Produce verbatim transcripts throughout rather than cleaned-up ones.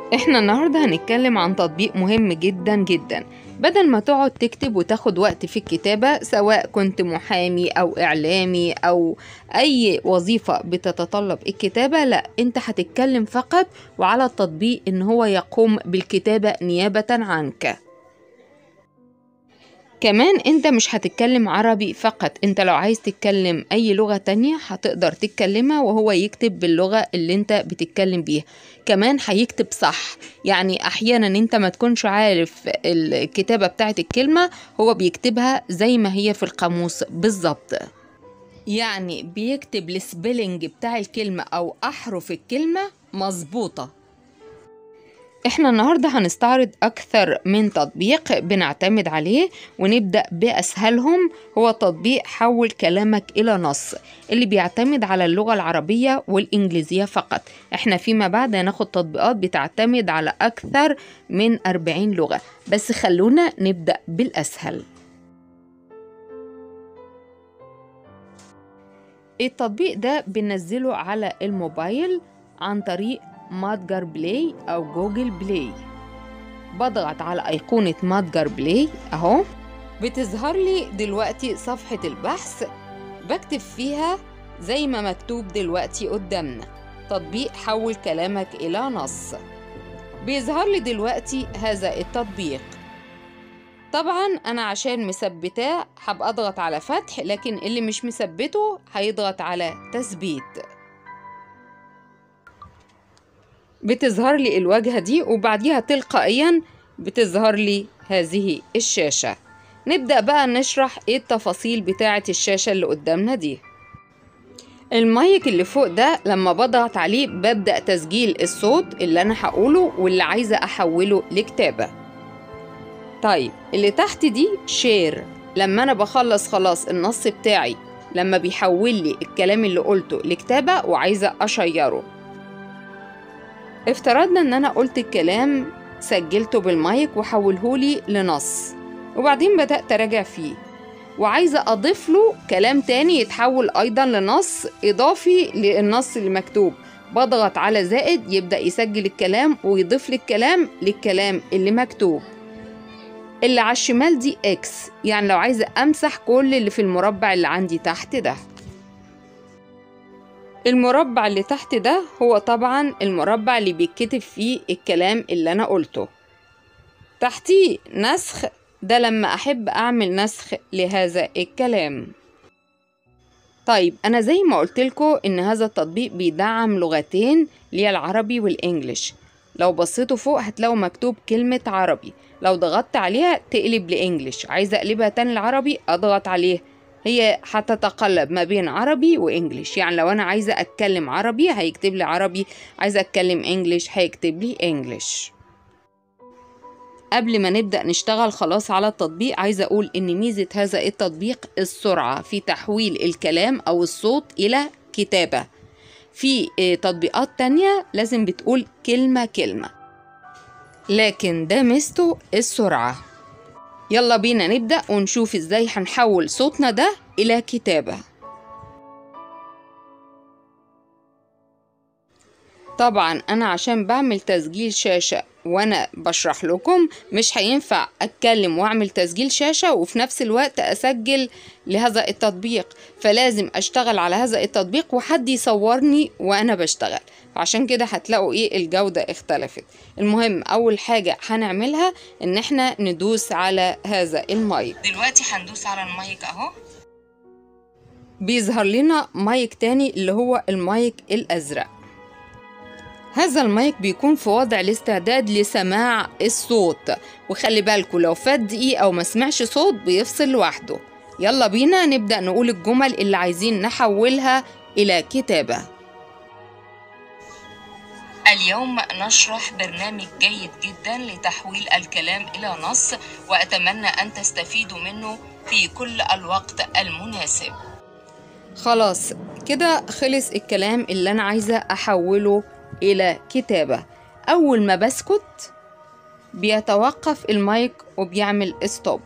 احنا النهاردة هنتكلم عن تطبيق مهم جدا جدا. بدل ما تقعد تكتب وتاخد وقت في الكتابة، سواء كنت محامي أو إعلامي أو أي وظيفة بتتطلب الكتابة، لا، انت هتتكلم فقط، وعلى التطبيق ان هو يقوم بالكتابة نيابة عنك. كمان انت مش هتتكلم عربي فقط، انت لو عايز تتكلم اي لغة تانية هتقدر تتكلمها وهو يكتب باللغة اللي انت بتتكلم بيها. كمان هيكتب صح، يعني احيانا انت ما تكونش عارف الكتابة بتاعت الكلمة، هو بيكتبها زي ما هي في القاموس بالظبط، يعني بيكتب السبيلنج بتاع الكلمة او احرف الكلمة مظبوطة. احنا النهاردة هنستعرض أكثر من تطبيق بنعتمد عليه، ونبدأ بأسهلهم. هو تطبيق حول كلامك إلى نص، اللي بيعتمد على اللغة العربية والإنجليزية فقط. احنا فيما بعد هناخد تطبيقات بتعتمد على أكثر من أربعين لغة، بس خلونا نبدأ بالأسهل. التطبيق ده بننزله على الموبايل عن طريق متجر بلاي أو جوجل بلاي. بضغط على أيقونة متجر بلاي أهو، بتظهر لي دلوقتي صفحة البحث، بكتب فيها زي ما مكتوب دلوقتي قدامنا: تطبيق حول كلامك إلى نص. بيظهر لي دلوقتي هذا التطبيق. طبعا أنا عشان مثبتاه هبقى أضغط على فتح، لكن اللي مش مثبته هيضغط على تثبيت. بتظهر لي الواجهة دي، وبعديها تلقائيا بتظهر لي هذه الشاشة. نبدأ بقى نشرح ايه التفاصيل بتاعة الشاشة اللي قدامنا دي. المايك اللي فوق ده لما بضغط عليه ببدأ تسجيل الصوت اللي أنا هقوله واللي عايزة أحوله لكتابة. طيب اللي تحت دي شير، لما أنا بخلص خلاص النص بتاعي، لما بيحول لي الكلام اللي قلته لكتابة وعايزة أشيره. افترضنا ان انا قلت الكلام سجلته بالمايك وحولهولي لنص، وبعدين بدأت اراجع فيه وعايزة اضيف له كلام تاني يتحول ايضا لنص اضافي للنص اللي مكتوب. بضغط على زائد يبدأ يسجل الكلام ويضيف لي الكلام للكلام اللي مكتوب. اللي على الشمال دي اكس، يعني لو عايزة امسح كل اللي في المربع اللي عندي تحت ده. المربع اللي تحت ده هو طبعا المربع اللي بيتكتب فيه الكلام اللي أنا قلته. تحتيه نسخ، ده لما أحب أعمل نسخ لهذا الكلام. طيب أنا زي ما قلتلكوا إن هذا التطبيق بيدعم لغتين، اللي العربي والإنجليش. لو بصيتوا فوق هتلاقوا مكتوب كلمة عربي، لو ضغطت عليها تقلب لإنجليش. عايزة أقلبها تاني العربي أضغط عليه، هي هتتقلب ما بين عربي وإنجليش. يعني لو أنا عايزة أتكلم عربي هيكتب لي عربي، عايزة أتكلم إنجليش هيكتب لي إنجليش. قبل ما نبدأ نشتغل خلاص على التطبيق، عايزة أقول إن ميزة هذا التطبيق السرعة في تحويل الكلام أو الصوت إلى كتابة. في تطبيقات تانية لازم بتقول كلمة كلمة، لكن ده ميزته السرعة. يلا بينا نبدأ ونشوف ازاي هنحول صوتنا ده إلى كتابة. طبعا أنا عشان بعمل تسجيل شاشة وأنا بشرح لكم، مش هينفع أتكلم وأعمل تسجيل شاشة وفي نفس الوقت أسجل لهذا التطبيق، فلازم أشتغل على هذا التطبيق وحد يصورني وأنا بشتغل، عشان كده هتلاقوا إيه الجودة اختلفت. المهم أول حاجة هنعملها إن إحنا ندوس على هذا المايك. دلوقتي هندوس على المايك أهو، بيظهر لنا مايك تاني اللي هو المايك الأزرق. هذا المايك بيكون في وضع الاستعداد لسماع الصوت، وخلي بالكوا لو فات دقيقة أو ما سمعش صوت بيفصل لوحده. يلا بينا نبدأ نقول الجمل اللي عايزين نحولها إلى كتابة. اليوم نشرح برنامج جيد جدا لتحويل الكلام إلى نص، وأتمنى أن تستفيدوا منه في كل الوقت المناسب. خلاص كده خلص الكلام اللي أنا عايزة أحوله إلى كتابة. أول ما بسكت بيتوقف المايك وبيعمل ستوب.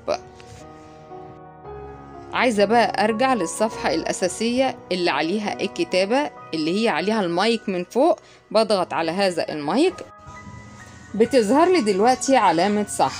عايزة بقى أرجع للصفحة الأساسية اللي عليها الكتابة، اللي هي عليها المايك من فوق. بضغط على هذا المايك بتظهر لي دلوقتي علامة صح،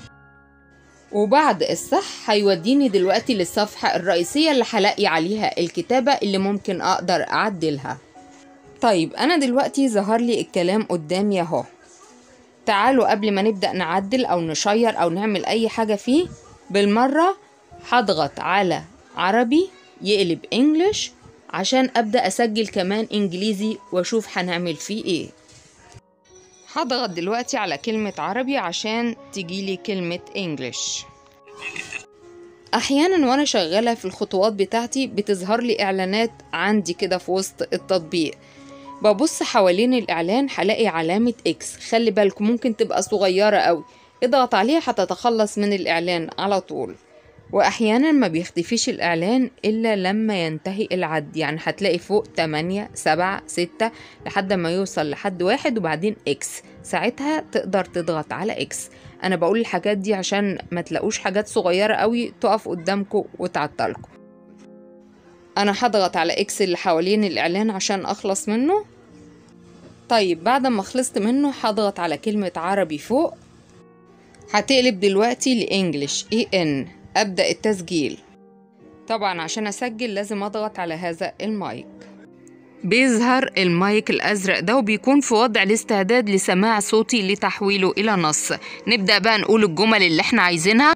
وبعد الصح هيوديني دلوقتي للصفحة الرئيسية اللي هلاقي عليها الكتابة اللي ممكن أقدر أعدلها. طيب أنا دلوقتي ظهر لي الكلام قدامي أهو. تعالوا قبل ما نبدأ نعدل أو نشير أو نعمل أي حاجة فيه بالمرة هضغط على عربي يقلب انجلش عشان أبدأ أسجل كمان إنجليزي وأشوف هنعمل فيه إيه. هضغط دلوقتي على كلمة عربي عشان تجيلي كلمة انجلش. أحيانا وأنا شغالة في الخطوات بتاعتي بتظهر لي إعلانات عندي كده في وسط التطبيق، ببص حوالين الإعلان هلاقي علامة إكس، خلي بالكم ممكن تبقى صغيرة قوي، اضغط عليها هتتخلص من الإعلان على طول. وأحيانا ما بيختفيش الإعلان إلا لما ينتهي العد، يعني هتلاقي فوق تمانية سبعة ستة لحد ما يوصل لحد واحد وبعدين إكس، ساعتها تقدر تضغط على إكس. أنا بقول الحاجات دي عشان ما تلاقوش حاجات صغيرة قوي تقف قدامكم وتعطلكم. أنا هضغط على إكس اللي حوالين الإعلان عشان أخلص منه. طيب بعد ما خلصت منه هضغط على كلمة عربي فوق، هتقلب دلوقتي لإنجلش إي إن. أبدأ التسجيل. طبعا عشان أسجل لازم أضغط على هذا المايك، بيظهر المايك الأزرق ده وبيكون في وضع الاستعداد لسماع صوتي لتحويله إلى نص. نبدأ بقى نقول الجمل اللي احنا عايزينها.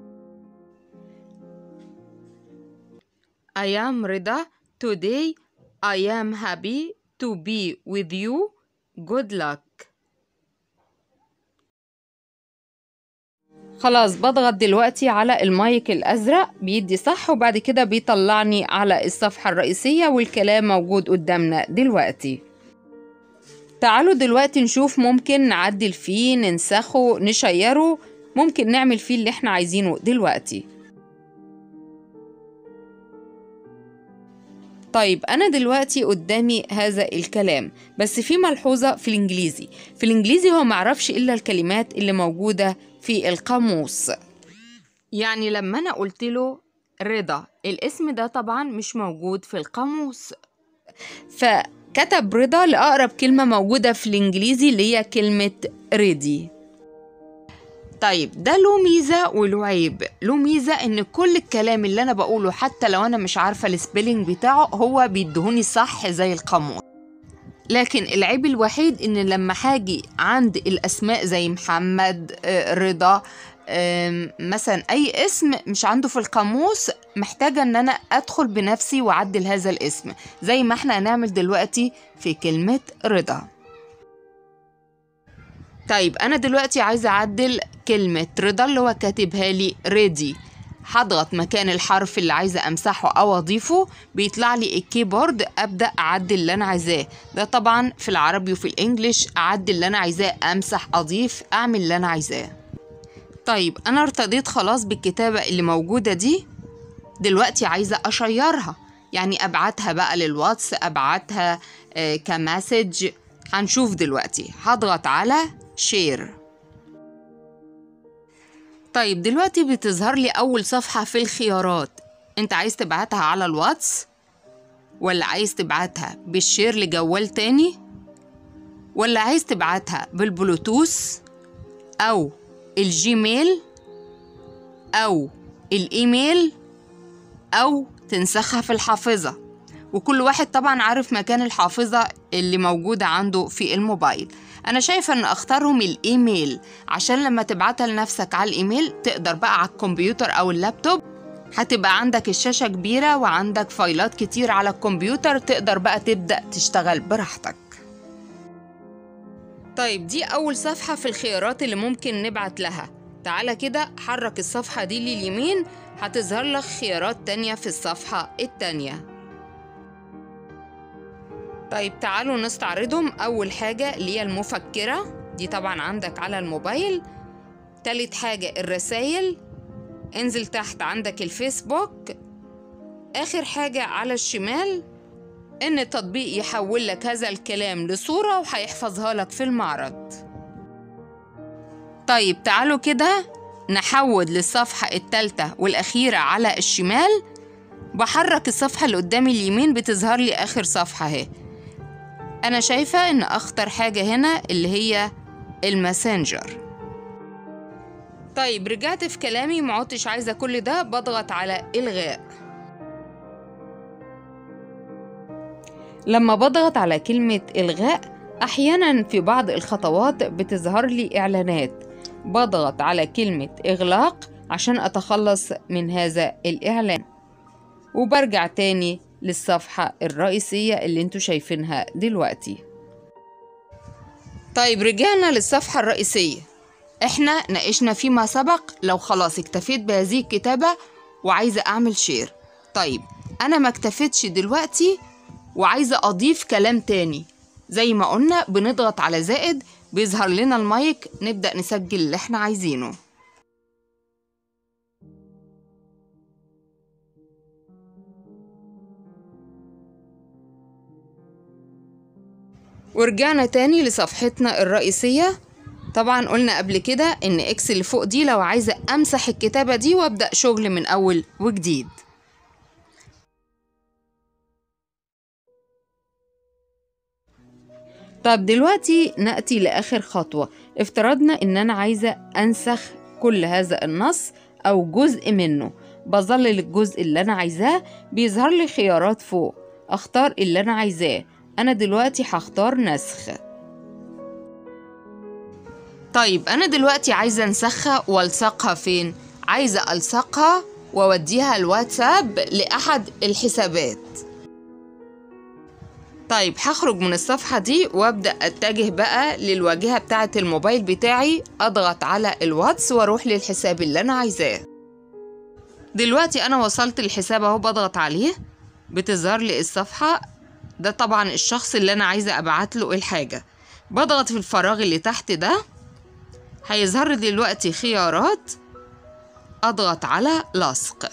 I am رضا. Today I am happy to be with you. Good luck. خلاص بضغط دلوقتي على المايك الأزرق بيدي صح، وبعد كده بيطلعني على الصفحة الرئيسية والكلام موجود قدامنا دلوقتي. تعالوا دلوقتي نشوف ممكن نعدل فيه، ننسخه، نشيره، ممكن نعمل فيه اللي احنا عايزينه دلوقتي. طيب أنا دلوقتي قدامي هذا الكلام، بس في ملحوظة في الإنجليزي. في الإنجليزي هو معرفش إلا الكلمات اللي موجودة في القاموس. يعني لما أنا قلت له رضا، الاسم ده طبعا مش موجود في القاموس، فكتب رضا لأقرب كلمة موجودة في الإنجليزي اللي هي كلمة ريدي. طيب ده له ميزة وله عيب. له ميزة إن كل الكلام اللي أنا بقوله حتى لو أنا مش عارفة السبيلينج بتاعه هو بيدهوني صح زي القاموس. لكن العيب الوحيد إن لما هاجي عند الأسماء زي محمد، رضا، مثلا أي اسم مش عنده في القاموس، محتاجة إن أنا أدخل بنفسي وأعدل هذا الاسم زي ما احنا هنعمل دلوقتي في كلمة رضا. طيب أنا دلوقتي عايزة أعدل كلمة رضا اللي هو كاتبها لي ريدي. هضغط مكان الحرف اللي عايزة أمسحه أو أضيفه، بيطلع لي الكيبورد، أبدأ أعدل اللي أنا عايزاه. ده طبعا في العربي وفي الإنجليش، أعدل اللي أنا عايزاه، أمسح، أضيف، أعمل اللي أنا عايزاه. طيب أنا ارتضيت خلاص بالكتابة اللي موجودة دي، دلوقتي عايزة أشيرها، يعني أبعتها بقى للواتس، أبعتها آه كمسج. هنشوف دلوقتي. هضغط على شير. طيب دلوقتي بتظهر لي أول صفحة في الخيارات. أنت عايز تبعتها على الواتس، ولا عايز تبعتها بالشير لجوال تاني، ولا عايز تبعتها بالبلوتوث أو الجيميل أو الإيميل أو تنسخها في الحافظة. وكل واحد طبعا عارف مكان الحافظة اللي موجودة عنده في الموبايل. أنا شايفة أن أختارهم الإيميل عشان لما تبعتها لنفسك على الإيميل تقدر بقى على الكمبيوتر أو اللابتوب، هتبقى عندك الشاشة كبيرة وعندك فايلات كتير على الكمبيوتر، تقدر بقى تبدأ تشتغل براحتك. طيب دي أول صفحة في الخيارات اللي ممكن نبعت لها. تعالى كده حرك الصفحة دي لليمين، هتظهر لك خيارات تانية في الصفحة التانية. طيب تعالوا نستعرضهم. أول حاجة اللي هي المفكرة، دي طبعا عندك على الموبايل. تالت حاجة الرسائل، انزل تحت عندك الفيسبوك. آخر حاجة على الشمال إن التطبيق يحول لك هذا الكلام لصورة وهيحفظها لك في المعرض. طيب تعالوا كده نحول للصفحة التالتة والأخيرة على الشمال. بحرك الصفحة اللي قدامي اليمين بتظهر لي آخر صفحة اهي. أنا شايفة إن أخطر حاجة هنا اللي هي الماسنجر. طيب رجعت في كلامي، معدتش عايزة كل ده، بضغط على إلغاء. لما بضغط على كلمة إلغاء أحيانا في بعض الخطوات بتظهر لي إعلانات، بضغط على كلمة إغلاق عشان أتخلص من هذا الإعلان، وبرجع تاني للصفحة الرئيسية اللي انتوا شايفينها دلوقتي. طيب رجعنا للصفحة الرئيسية. احنا ناقشنا فيما سبق لو خلاص اكتفيت بهذه الكتابة وعايزة اعمل شير. طيب انا ما اكتفيتش دلوقتي وعايزة اضيف كلام تاني. زي ما قلنا بنضغط على زائد، بيظهر لنا المايك، نبدأ نسجل اللي احنا عايزينه. ورجعنا تاني لصفحتنا الرئيسية. طبعا قلنا قبل كده ان اكس اللي فوق دي لو عايزة امسح الكتابة دي وابدأ شغل من اول وجديد. طب دلوقتي نأتي لآخر خطوة. افترضنا ان انا عايزة انسخ كل هذا النص او جزء منه. بظلل الجزء اللي انا عايزاه، بيظهر لي خيارات فوق، اختار اللي انا عايزاه. انا دلوقتي هختار نسخ. طيب انا دلوقتي عايزة انسخها والصقها فين؟ عايزة الصقها واوديها الواتساب لاحد الحسابات. طيب هخرج من الصفحة دي وابدأ اتجه بقى للواجهة بتاعة الموبايل بتاعي، اضغط على الواتس واروح للحساب اللي انا عايزاه. دلوقتي انا وصلت الحساب اهو، بضغط عليه بتظهر لي الصفحة. ده طبعا الشخص اللي انا عايزة ابعت له الحاجة. بضغط في الفراغ اللي تحت ده، هيظهر لي دلوقتي خيارات، اضغط على لصق.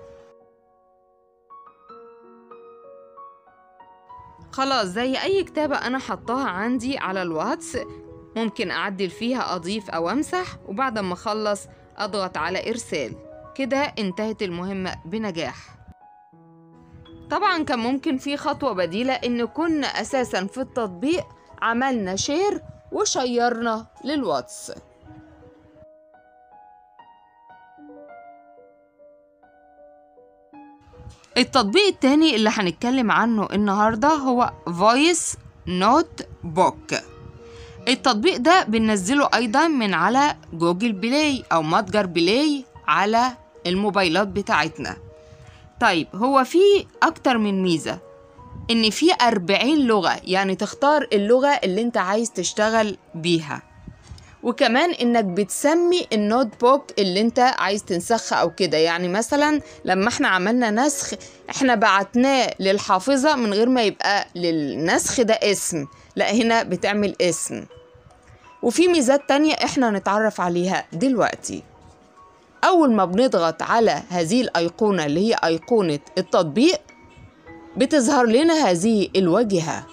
خلاص زي اي كتابة انا حطاها عندي على الواتس، ممكن اعدل فيها، اضيف او امسح، وبعد ما اخلص اضغط على ارسال. كده انتهت المهمة بنجاح. طبعا كان ممكن في خطوة بديلة، ان كنا اساسا في التطبيق عملنا شير وشيرنا للواتس. التطبيق التاني اللي هنتكلم عنه النهاردة هو فويس نوت بوك. التطبيق ده بننزله ايضا من على جوجل بلاي او متجر بلاي على الموبايلات بتاعتنا. طيب هو فيه اكتر من ميزة، ان فيه أربعين لغة، يعني تختار اللغة اللي انت عايز تشتغل بيها، وكمان انك بتسمي النوت بوك اللي انت عايز تنسخها او كده. يعني مثلا لما احنا عملنا نسخ احنا بعتناه للحافظة من غير ما يبقى للنسخ ده اسم، لا هنا بتعمل اسم. وفي ميزات تانية احنا نتعرف عليها دلوقتي. اول ما بنضغط على هذه الايقونة اللي هي ايقونة التطبيق بتظهر لنا هذه الواجهة.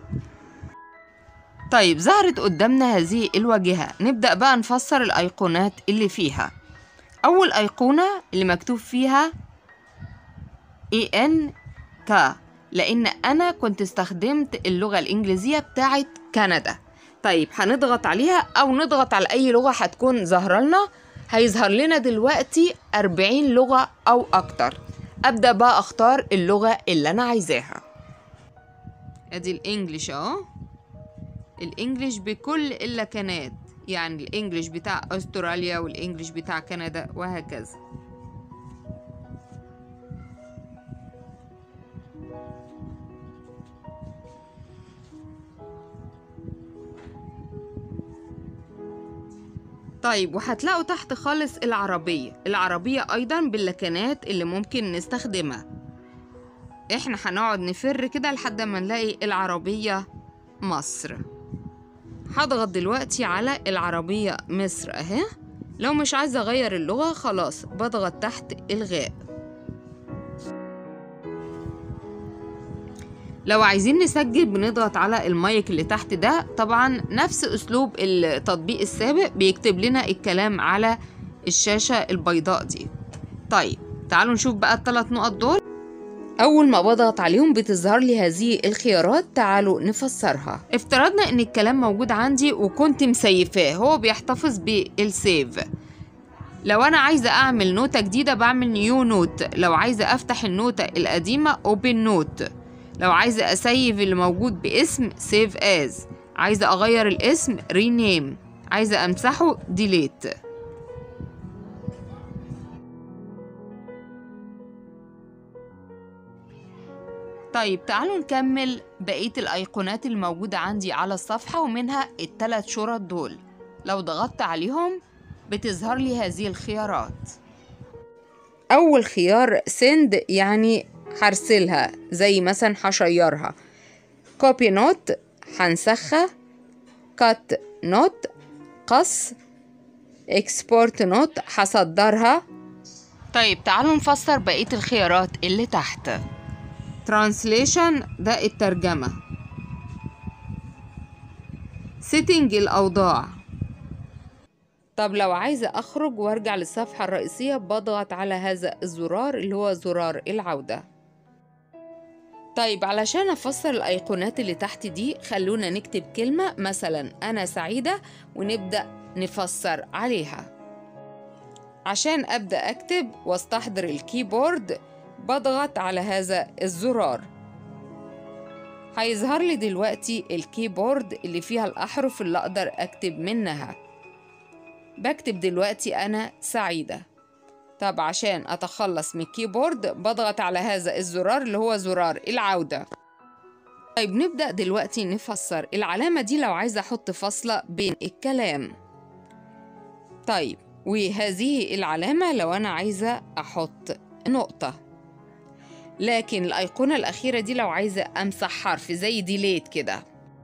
طيب ظهرت قدامنا هذه الواجهة، نبدأ بقى نفسر الأيقونات اللي فيها. أول أيقونة اللي مكتوب فيها إي إن كا، لأن أنا كنت استخدمت اللغة الإنجليزية بتاعت كندا. طيب هنضغط عليها أو نضغط على أي لغة هتكون ظهر لنا، هيظهر لنا دلوقتي أربعين لغة أو أكتر. أبدأ بقى أختار اللغة اللي أنا عايزاها. أدي الإنجليش أهو، الانجليش بكل اللكنات، يعني الانجليش بتاع استراليا والانجليش بتاع كندا وهكذا. طيب وهتلاقوا تحت خالص العربية. العربية ايضا باللكنات اللي ممكن نستخدمها. احنا هنقعد نفر كده لحد ما نلاقي العربية مصر. هضغط دلوقتي على العربية مصر اهي. لو مش عايزة اغير اللغة خلاص بضغط تحت الغاء. لو عايزين نسجل بنضغط على المايك اللي تحت ده. طبعا نفس اسلوب التطبيق السابق، بيكتب لنا الكلام على الشاشة البيضاء دي. طيب تعالوا نشوف بقى الثلاث نقط دول. أول ما بضغط عليهم بتظهر لي هذه الخيارات. تعالوا نفسرها. افترضنا إن الكلام موجود عندي وكنت مسيفاه، هو بيحتفظ بالسيف. لو أنا عايزة أعمل نوتة جديدة بعمل نيو نوت، لو عايزة أفتح النوتة القديمة أوبن نوت، لو عايزة أسيف اللي موجود باسم سيف از، عايزة أغير الاسم رينيم، عايزة أمسحه ديليت. طيب تعالوا نكمل بقية الأيقونات الموجودة عندي على الصفحة، ومنها الثلاث شرط دول. لو ضغطت عليهم بتظهر لي هذه الخيارات. أول خيار send، يعني هرسلها، زي مثلا هشيرها. copy note هنسخها. cut note قص. export note هصدرها. طيب تعالوا نفسر بقية الخيارات اللي تحت. translation ده الترجمة. setting الأوضاع. طب لو عايزة أخرج وارجع للصفحة الرئيسية بضغط على هذا الزرار اللي هو زرار العودة. طيب علشان أفسر الأيقونات اللي تحت دي خلونا نكتب كلمة، مثلا أنا سعيدة، ونبدأ نفسر عليها. عشان أبدأ أكتب واستحضر الكيبورد بضغط على هذا الزرار. هيظهر لي دلوقتي الكيبورد اللي فيها الأحرف اللي أقدر أكتب منها. بكتب دلوقتي أنا سعيدة. طب عشان أتخلص من الكيبورد بضغط على هذا الزرار اللي هو زرار العودة. طيب نبدأ دلوقتي نفسر. العلامة دي لو عايزة أحط فاصلة بين الكلام. طيب وهذه العلامة لو أنا عايزة أحط نقطة. لكن الأيقونة الأخيرة دي لو عايزة أمسح حرف زي ديليت كده.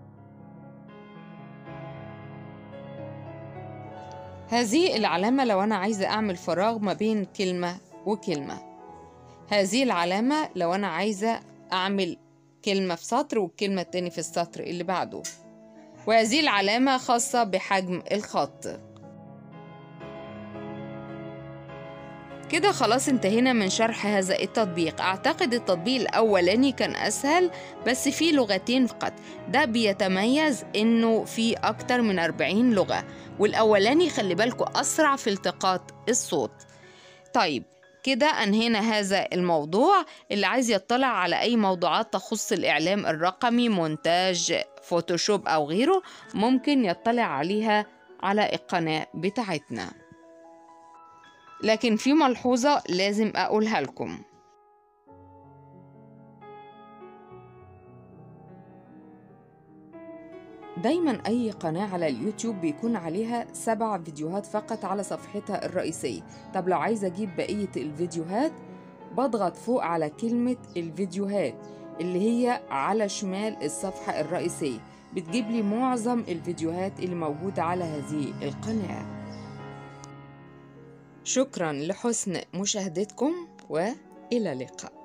هذه العلامة لو أنا عايزة أعمل فراغ ما بين كلمة وكلمة. هذه العلامة لو أنا عايزة أعمل كلمة في سطر والكلمة التاني في السطر اللي بعده. وهذه العلامة خاصة بحجم الخط. كده خلاص انتهينا من شرح هذا التطبيق. أعتقد التطبيق الأولاني كان أسهل، بس في لغتين فقط. ده بيتميز إنه في أكتر من أربعين لغة، والأولاني خلي بالكوا أسرع في التقاط الصوت. طيب كده أنهينا هذا الموضوع. اللي عايز يطلع على أي موضوعات تخص الإعلام الرقمي، مونتاج، فوتوشوب أو غيره، ممكن يطلع عليها على القناة بتاعتنا. لكن في ملحوظة لازم أقولها لكم. دايما أي قناة على اليوتيوب بيكون عليها سبع فيديوهات فقط على صفحتها الرئيسية. طب لو عايزة أجيب بقية الفيديوهات بضغط فوق على كلمة الفيديوهات اللي هي على شمال الصفحة الرئيسية، بتجيب لي معظم الفيديوهات اللي موجودة على هذه القناة. شكرا لحسن مشاهدتكم وإلى اللقاء.